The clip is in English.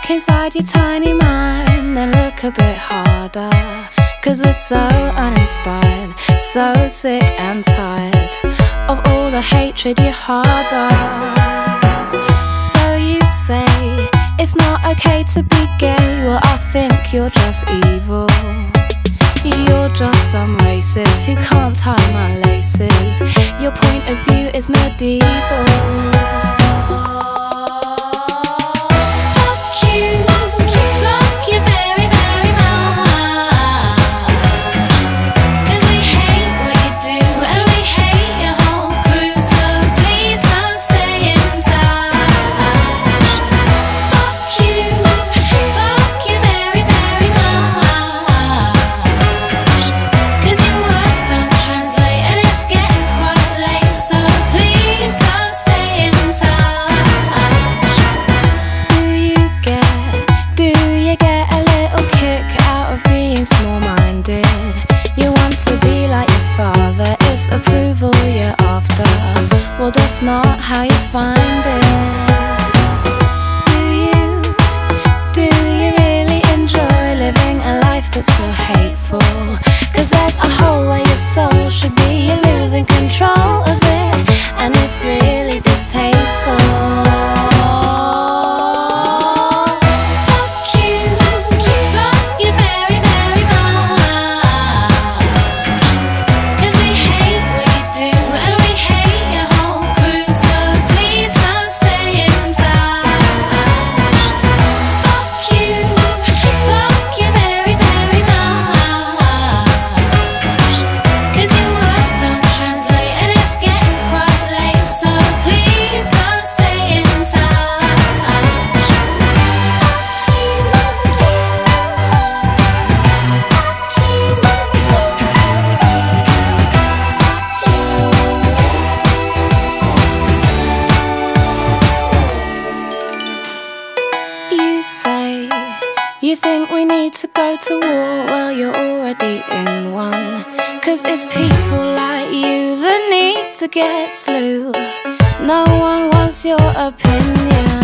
look inside your tiny mind, then look a bit harder. 'Cause we're so uninspired, so sick and tired of all the hatred you harbor. So you say it's not okay to be gay. Well, I think you're just evil. You're just some racist who can't tie my laces. Your point of view is medieval. Approval you're after, well that's not how you find it. Do you really enjoy living a life that's so hateful? 'Cause there's a hole where your soul should be. You're losing control of it, and it's really distasteful. Say you think we need to go to war, well you're already in one. 'Cause it's people like you that need to get slew. No one wants your opinion.